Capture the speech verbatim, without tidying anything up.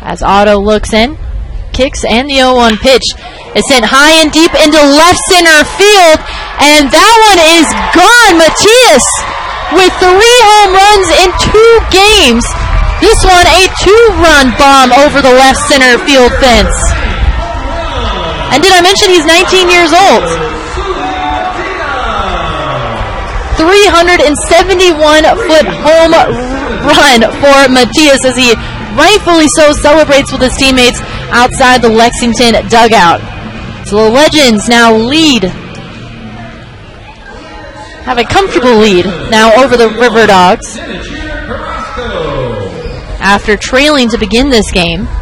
As Otto looks in, kicks, and the oh one pitch is sent high and deep into left center field, and that one is gone. Matias with three home runs in two games. This one a two-run bomb over the left center field fence. And did I mention he's nineteen years old? three hundred seventy-one foot home run for Matias as he rightfully so celebrates with his teammates outside the Lexington dugout. So the Legends now lead, have a comfortable lead now over the River Dogs after trailing to begin this game.